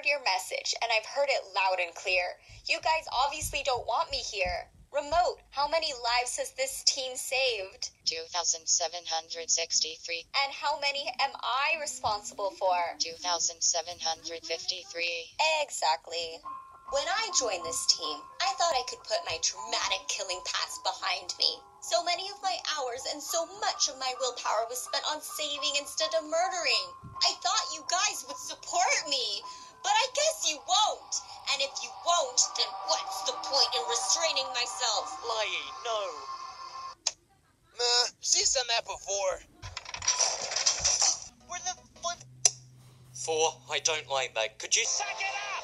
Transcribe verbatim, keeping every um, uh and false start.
heard your message, and I've heard it loud and clear. You guys obviously don't want me here. Remote, how many lives has this team saved? two thousand seven hundred sixty-three. And how many am I responsible for? two thousand seven hundred fifty-three. Exactly. When I joined this team, I thought I could put my dramatic killing past behind me. So many of my hours and so much of my willpower was spent on saving instead of murdering. I thought you guys would support me, but I guess you won't. And if you won't, then what's the point in restraining myself? Lying, no. Nah, she's done that before. Where the fuck? Four, I don't like that. Could you sack it out?